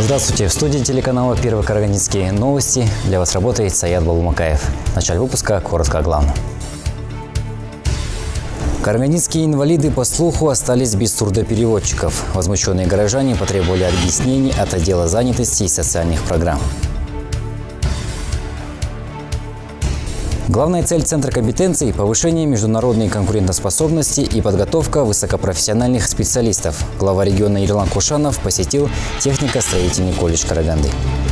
Здравствуйте. В студии телеканала «Первый Карагандинские новости». Для вас работает Саят Балумакаев. В начале выпуска коротко о главном. Карагандинские инвалиды по слуху остались без сурдопереводчиков. Возмущенные горожане потребовали объяснений от отдела занятости и социальных программ. Главная цель Центра компетенций – повышение международной конкурентоспособности и подготовка высокопрофессиональных специалистов. Глава региона Ерлан Кушанов посетил технико-строительный колледж Караганды.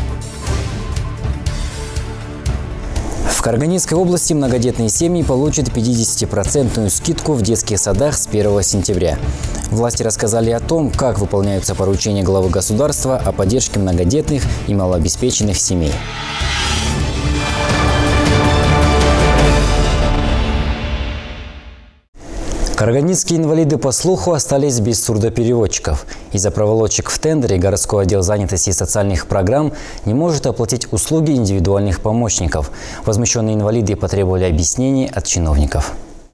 В Карагандинской области многодетные семьи получат 50% скидку в детских садах с 1 сентября. Власти рассказали о том, как выполняются поручения главы государства о поддержке многодетных и малообеспеченных семей. Карагандинские инвалиды по слуху остались без сурдопереводчиков. Из-за проволочек в тендере городской отдел занятости и социальных программ не может оплатить услуги индивидуальных помощников. Возмущенные инвалиды потребовали объяснений от чиновников.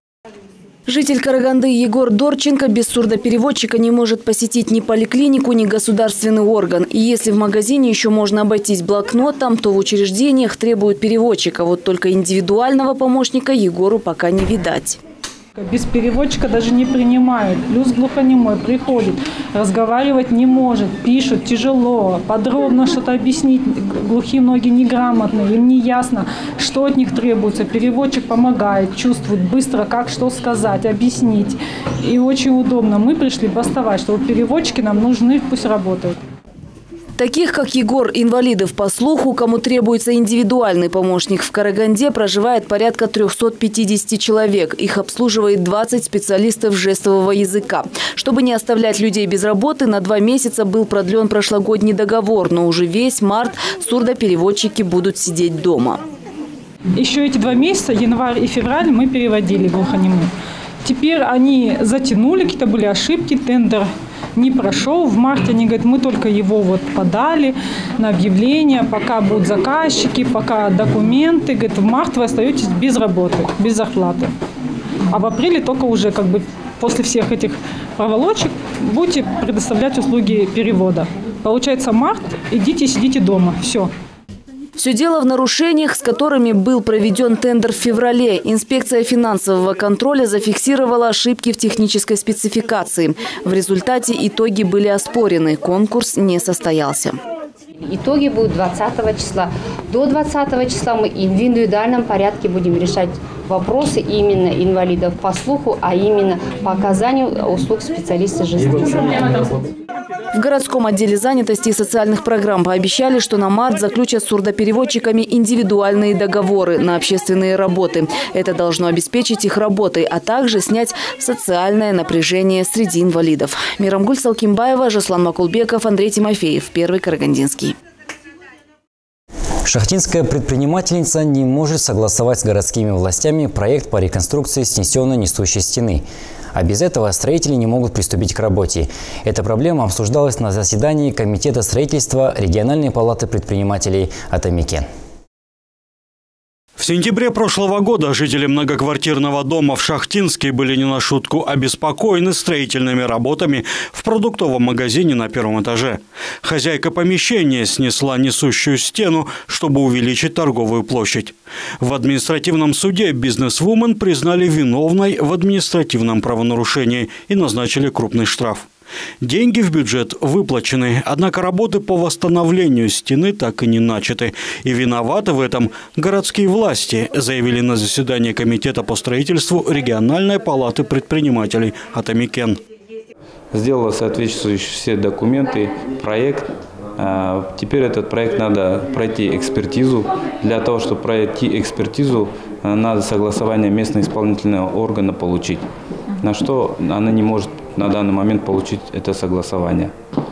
Житель Караганды Егор Дорченко без сурдопереводчика не может посетить ни поликлинику, ни государственный орган. И если в магазине еще можно обойтись блокнотом, то в учреждениях требуют переводчика. Вот только индивидуального помощника Егору пока не видать. Без переводчика даже не принимают. Плюс глухонемой приходит, разговаривать не может, пишут тяжело, подробно что-то объяснить. Глухие многие неграмотные, им не ясно, что от них требуется. Переводчик помогает, чувствует быстро, как что сказать, объяснить. И очень удобно. Мы пришли бастовать, что переводчики нам нужны, пусть работают. Таких, как Егор, инвалидов по слуху, кому требуется индивидуальный помощник в Караганде, проживает порядка 350 человек. Их обслуживает 20 специалистов жестового языка. Чтобы не оставлять людей без работы, на 2 месяца был продлен прошлогодний договор, но уже весь март сурдопереводчики будут сидеть дома. Еще эти 2 месяца, январь и февраль, мы переводили глухонемых. Теперь они затянули, какие-то были ошибки, тендер не прошел. В марте они говорят, мы только его подали на объявление, пока будут заказчики, пока документы. Говорят, в марте вы остаетесь без работы, без зарплаты. А в апреле только уже после всех этих проволочек будете предоставлять услуги перевода. Получается март, идите, сидите дома. Все. Все дело в нарушениях, с которыми был проведен тендер в феврале. Инспекция финансового контроля зафиксировала ошибки в технической спецификации. В результате итоги были оспорены. Конкурс не состоялся. Итоги будут 20 числа. До 20 числа мы в индивидуальном порядке будем решать вопросы именно инвалидов по слуху, а именно по оказанию услуг специалиста жестового языка. В городском отделе занятости и социальных программ пообещали, что на март заключат с сурдопереводчиками индивидуальные договоры на общественные работы. Это должно обеспечить их работой, а также снять социальное напряжение среди инвалидов. Мирамгуль Салкимбаева, Жаслан Макулбеков, Андрей Тимофеев. Первый Карагандинский. Шахтинская предпринимательница не может согласовать с городскими властями проект по реконструкции снесенной несущей стены. А без этого строители не могут приступить к работе. Эта проблема обсуждалась на заседании Комитета строительства региональной палаты предпринимателей «Атамикен». В сентябре прошлого года жители многоквартирного дома в Шахтинске были не на шутку обеспокоены строительными работами в продуктовом магазине на 1-м этаже. Хозяйка помещения снесла несущую стену, чтобы увеличить торговую площадь. В административном суде бизнесвумен признали виновной в административном правонарушении и назначили крупный штраф. Деньги в бюджет выплачены, однако работы по восстановлению стены так и не начаты. И виноваты в этом городские власти, заявили на заседании Комитета по строительству региональной палаты предпринимателей «Атамикен». Сделала соответствующие все документы, проект. Теперь этот проект надо пройти экспертизу. Для того, чтобы пройти экспертизу, надо согласование местного исполнительного органа получить. На что она не может на данный момент получить это согласование.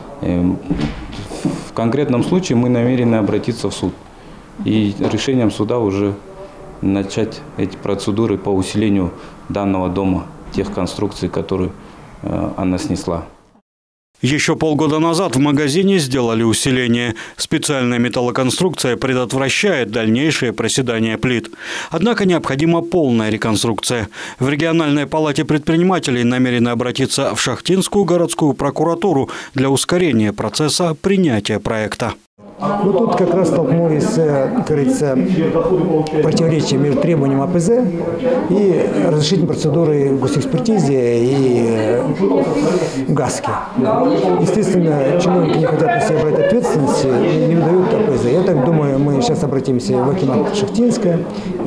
В конкретном случае мы намерены обратиться в суд. И решением суда уже начать эти процедуры по усилению данного дома, тех конструкций, которые она снесла. Еще полгода назад в магазине сделали усиление. Специальная металлоконструкция предотвращает дальнейшее проседание плит. Однако необходима полная реконструкция. В региональной палате предпринимателей намерены обратиться в Шахтинскую городскую прокуратуру для ускорения процесса принятия проекта. Ну, тут как раз столкнулись, как говорится, противоречия между требованием АПЗ и разрешительной процедурой в госэкспертизе и ГАСКе. Естественно, чиновники не хотят на себя брать ответственности и не выдают АПЗ. Я так думаю, мы сейчас обратимся в акимат Шахтинска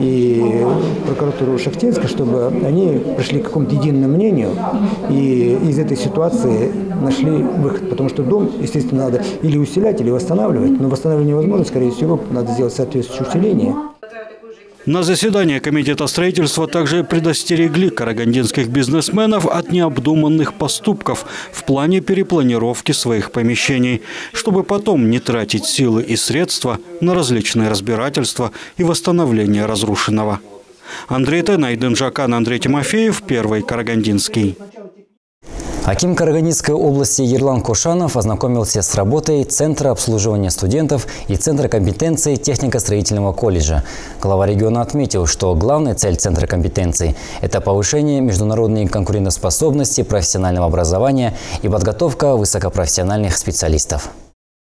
и прокуратуру Шахтинска, чтобы они пришли к какому-то единому мнению и из этой ситуации нашли выход. Потому что дом, естественно, надо или усилять, или восстанавливать. Но восстановление невозможно, скорее всего, надо сделать соответствующее усиление. На заседании комитета строительства также предостерегли карагандинских бизнесменов от необдуманных поступков в плане перепланировки своих помещений, чтобы потом не тратить силы и средства на различные разбирательства и восстановление разрушенного. Андрей Тен, Айдын Жакан, Андрей Тимофеев, Первый Карагандинский. Аким Карагандинской области Ерлан Кошанов ознакомился с работой Центра обслуживания студентов и Центра компетенции технико-строительного колледжа. Глава региона отметил, что главная цель Центра компетенции – это повышение международной конкурентоспособности профессионального образования и подготовка высокопрофессиональных специалистов.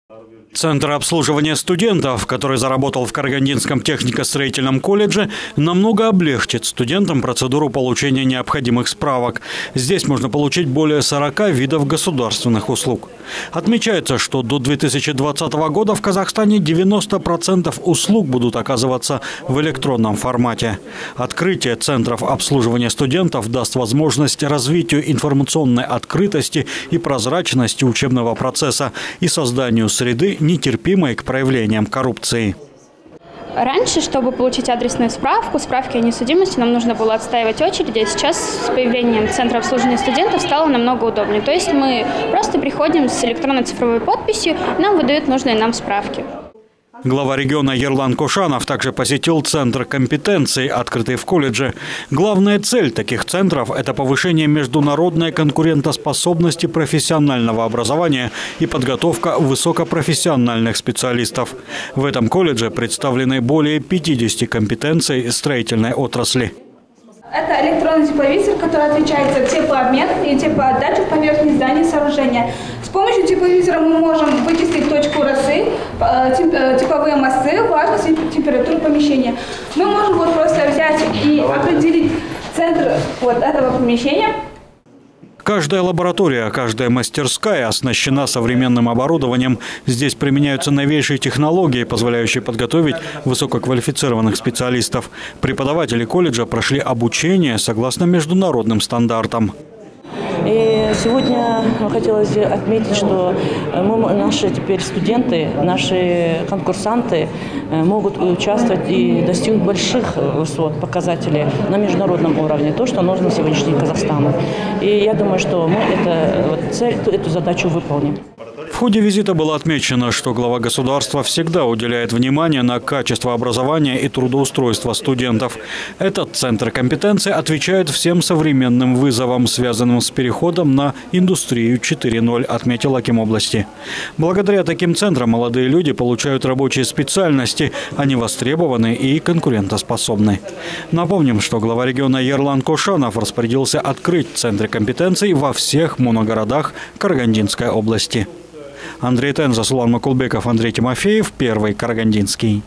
Центр обслуживания студентов, который заработал в Карагандинском технико-строительном колледже, намного облегчит студентам процедуру получения необходимых справок. Здесь можно получить более 40 видов государственных услуг. Отмечается, что до 2020 года в Казахстане 90% услуг будут оказываться в электронном формате. Открытие центров обслуживания студентов даст возможность развитию информационной открытости и прозрачности учебного процесса и созданию среды, нетерпимой к проявлениям коррупции. Раньше, чтобы получить адресную справку, справки о несудимости, нам нужно было отстаивать очереди, а сейчас с появлением Центра обслуживания студентов стало намного удобнее. То есть мы просто приходим с электронной цифровой подписью, и нам выдают нужные нам справки. Глава региона Ерлан Кошанов также посетил Центр компетенции, открытый в колледже. Главная цель таких центров – это повышение международной конкурентоспособности профессионального образования и подготовка высокопрофессиональных специалистов. В этом колледже представлены более 50 компетенций строительной отрасли. Это электронный тепловизор, который отвечает за теплообмен и теплоотдачу в поверхность здания и сооружения. С помощью тепловизора мы можем вычислить точку росы, тепловые массы, влажность и температуру помещения. Мы можем вот просто взять и определить центр вот этого помещения. Каждая лаборатория, каждая мастерская оснащена современным оборудованием. Здесь применяются новейшие технологии, позволяющие подготовить высококвалифицированных специалистов. Преподаватели колледжа прошли обучение согласно международным стандартам. И сегодня хотелось отметить, что наши теперь студенты, наши конкурсанты могут участвовать и достигнуть больших высот, показателей на международном уровне, то, что нужно сегодняшний Казахстану. И я думаю, что мы эту задачу выполним. В ходе визита было отмечено, что глава государства всегда уделяет внимание на качество образования и трудоустройства студентов. Этот центр компетенции отвечает всем современным вызовам, связанным с переходом на индустрию 4.0, отметил аким области. Благодаря таким центрам молодые люди получают рабочие специальности, они востребованы и конкурентоспособны. Напомним, что глава региона Ерлан Кошанов распорядился открыть центры компетенций во всех моногородах Карагандинской области. Андрей Тен, Засулан Макулбеков, Андрей Тимофеев, Первый Карагандинский.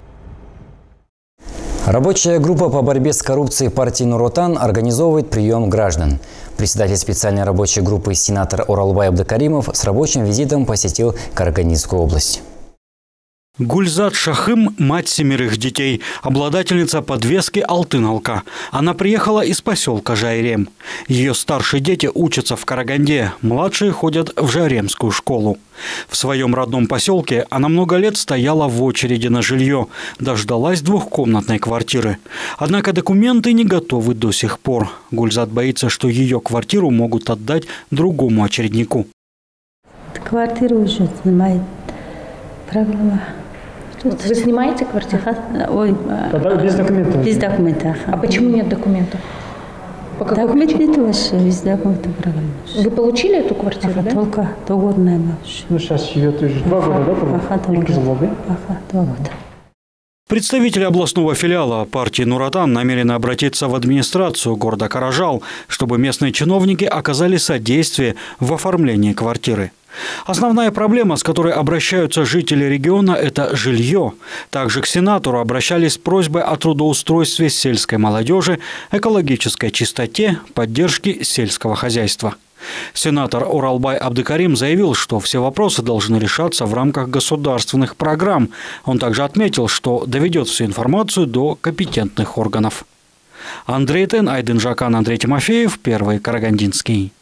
Рабочая группа по борьбе с коррупцией партии Нур-Отан организовывает прием граждан. Председатель специальной рабочей группы сенатор Оралбай Абдыкаримов с рабочим визитом посетил Карагандинскую область. Гульзат Шахым – мать 7 детей, обладательница подвески «Алтын Алка». Она приехала из поселка Жайрем. Ее старшие дети учатся в Караганде, младшие ходят в Жайремскую школу. В своем родном поселке она много лет стояла в очереди на жилье, дождалась двухкомнатной квартиры. Однако документы не готовы до сих пор. Гульзат боится, что ее квартиру могут отдать другому очереднику. Квартиру уже снимает. Проблема. Вы снимаете квартиру? Ой, без документов. Без документов. А почему нет документов? По какой причине? Вы получили эту квартиру, да? Только договорная. Ну, сейчас живет уже 2 года, да? 2 года. Представители областного филиала партии «Нур-Отан» намерены обратиться в администрацию города Каражал, чтобы местные чиновники оказали содействие в оформлении квартиры. Основная проблема, с которой обращаются жители региона, это жилье. Также к сенатору обращались с просьбой о трудоустройстве сельской молодежи, экологической чистоте, поддержке сельского хозяйства. Сенатор Уралбай Абдыкарим заявил, что все вопросы должны решаться в рамках государственных программ. Он также отметил, что доведет всю информацию до компетентных органов. Андрей Тен, Айдын Жакан, Андрей Тимофеев, Первый Карагандинский.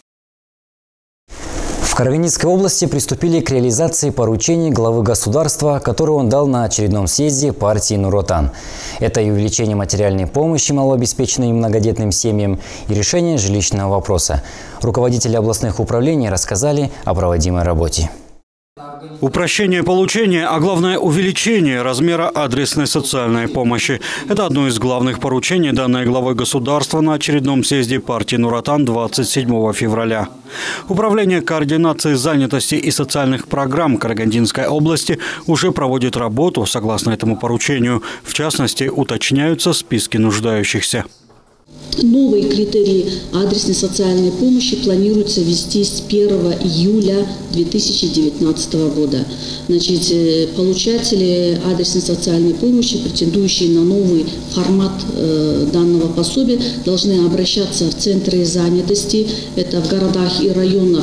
В Карагандинской области приступили к реализации поручений главы государства, которые он дал на очередном съезде партии «Нур-Отан». Это и увеличение материальной помощи малообеспеченным и многодетным семьям, и решение жилищного вопроса. Руководители областных управлений рассказали о проводимой работе. Упрощение получения, а главное увеличение размера адресной социальной помощи. Это одно из главных поручений, данной главой государства на очередном съезде партии «Нур-Отан» 27 февраля. Управление координации занятости и социальных программ Карагандинской области уже проводит работу согласно этому поручению. В частности, уточняются списки нуждающихся. Новые критерии адресной социальной помощи планируется ввести с 1 июля 2019 года. Значит, получатели адресной социальной помощи, претендующие на новый формат данного пособия, должны обращаться в центры занятости, это в городах и районах,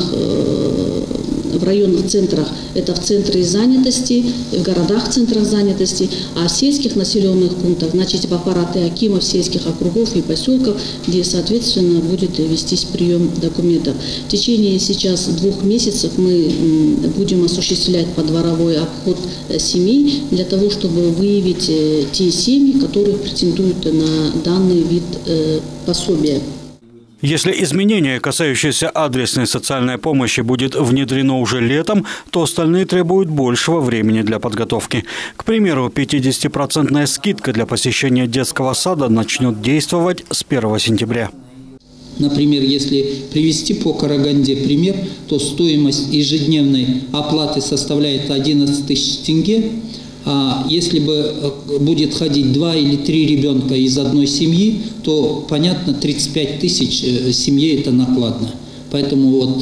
в районных центрах, это в центре занятости, в городах центрах занятости, а в сельских населенных пунктах, значит, в аппараты акимов сельских округов и поселков, где, соответственно, будет вестись прием документов. В течение сейчас 2 месяцев мы будем осуществлять подворовой обход семей для того, чтобы выявить те семьи, которые претендуют на данный вид пособия. Если изменение, касающееся адресной социальной помощи, будет внедрено уже летом, то остальные требуют большего времени для подготовки. К примеру, 50% скидка для посещения детского сада начнет действовать с 1 сентября. Например, если привести по Караганде пример, то стоимость ежедневной оплаты составляет 11 тысяч тенге. А если бы будет ходить 2 или 3 ребенка из одной семьи, то, понятно, 35 тысяч семье это накладно. Поэтому вот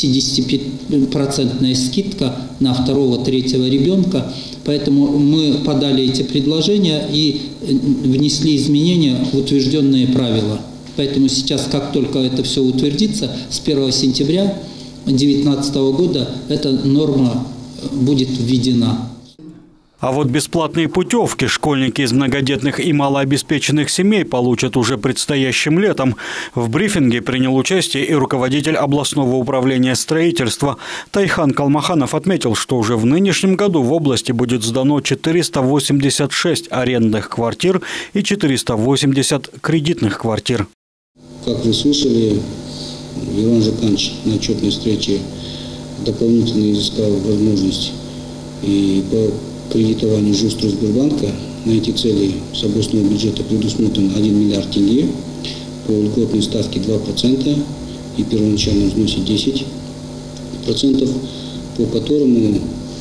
50% скидка на 2-3 ребенка. Поэтому мы подали эти предложения и внесли изменения в утвержденные правила. Поэтому сейчас, как только это все утвердится, с 1 сентября 2019 года эта норма будет введена. А вот бесплатные путевки школьники из многодетных и малообеспеченных семей получат уже предстоящим летом. В брифинге принял участие и руководитель областного управления строительства. Тайхан Калмаханов отметил, что уже в нынешнем году в области будет сдано 486 арендных квартир и 480 кредитных квартир. Как вы слышали, Иван Жаканович на отчетной встрече дополнительно изыскал возможность и по кредитованию Жилстройсбербанка на эти цели с областного бюджета предусмотрен 1 миллиард тенге по льготной ставке 2% и первоначальном взносе 10%, по которому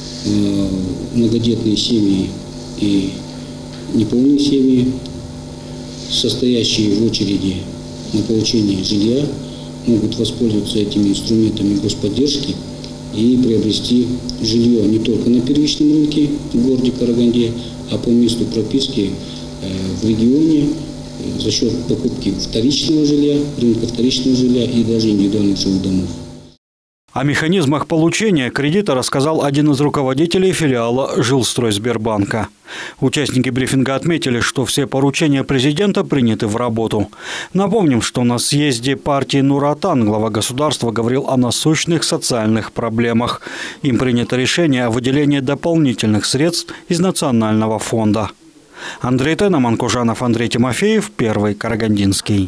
многодетные семьи и неполные семьи, состоящие в очереди на получение жилья, могут воспользоваться этими инструментами господдержки и приобрести жилье не только на первичном рынке в городе Караганде, а по месту прописки в регионе за счет покупки вторичного жилья, рынка вторичного жилья и даже индивидуальных жилых домов. О механизмах получения кредита рассказал один из руководителей филиала Жилстройсбербанка. Участники брифинга отметили, что все поручения президента приняты в работу. Напомним, что на съезде партии «Нур-Отан» глава государства говорил о насущных социальных проблемах. Им принято решение о выделении дополнительных средств из Национального фонда. Андрей Тен, Аман Кожанов, Андрей Тимофеев, Первый Карагандинский.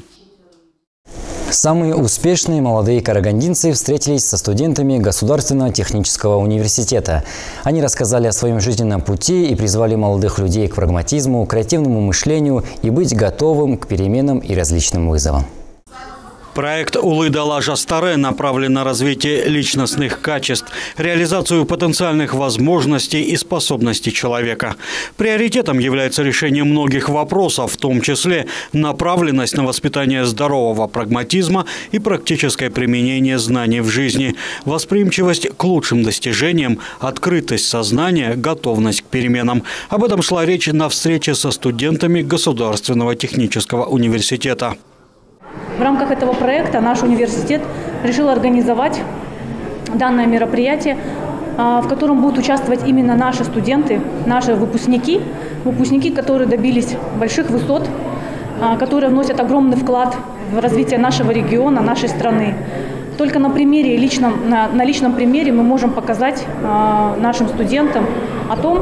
Самые успешные молодые карагандинцы встретились со студентами Государственного технического университета. Они рассказали о своем жизненном пути и призвали молодых людей к прагматизму, креативному мышлению и быть готовым к переменам и различным вызовам. Проект «Улы-Дала Жастаре» направлен на развитие личностных качеств, реализацию потенциальных возможностей и способностей человека. Приоритетом является решение многих вопросов, в том числе направленность на воспитание здорового прагматизма и практическое применение знаний в жизни, восприимчивость к лучшим достижениям, открытость сознания, готовность к переменам. Об этом шла речь на встрече со студентами Государственного технического университета. В рамках этого проекта наш университет решил организовать данное мероприятие, в котором будут участвовать именно наши студенты, наши выпускники, которые добились больших высот, которые вносят огромный вклад в развитие нашего региона, нашей страны. Только на личном примере мы можем показать нашим студентам о том,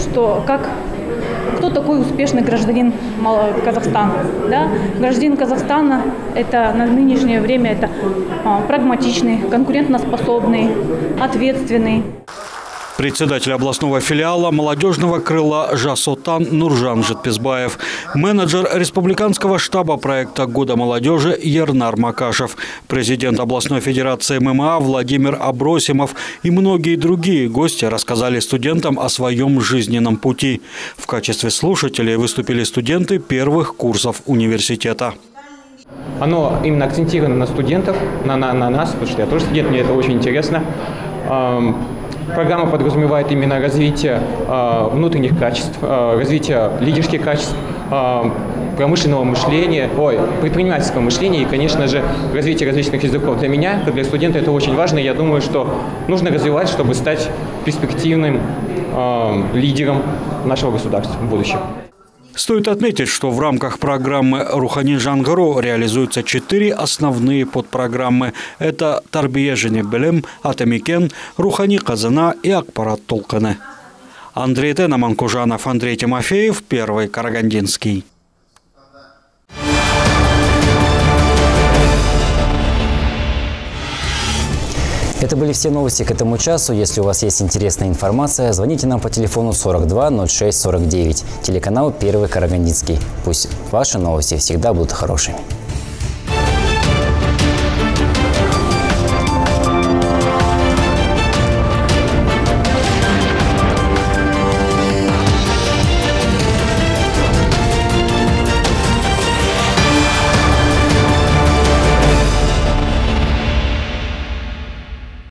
кто такой успешный гражданин Казахстана. Да? Гражданин Казахстана на нынешнее время это прагматичный, конкурентоспособный, ответственный. Председатель областного филиала молодежного крыла «Жас Отан» Нуржан Жетпесбаев, менеджер республиканского штаба проекта «Года молодежи» Ернар Макашев, президент областной федерации ММА Владимир Абросимов и многие другие гости рассказали студентам о своем жизненном пути. В качестве слушателей выступили студенты первых курсов университета. Оно именно акцентировано на студентов, на нас, потому что я тоже студент, мне это очень интересно. Программа подразумевает именно развитие внутренних качеств, развитие лидерских качеств, промышленного мышления, предпринимательского мышления и, конечно же, развитие различных языков. Для меня, как для студента, это очень важно. Я думаю, что нужно развивать, чтобы стать перспективным лидером нашего государства в будущем. Стоит отметить, что в рамках программы «Рухани Жаңғыру» реализуются 4 основные подпрограммы. Это «Тарбие және білім», «Атамекен», «Рухани Қазына» и «Ақпарат толқыны». Андрей Тенаманкужанов, Андрей Тимофеев, Первый Карагандинский. Это были все новости к этому часу. Если у вас есть интересная информация, звоните нам по телефону 42 06 49. Телеканал Первый Карагандинский. Пусть ваши новости всегда будут хорошими.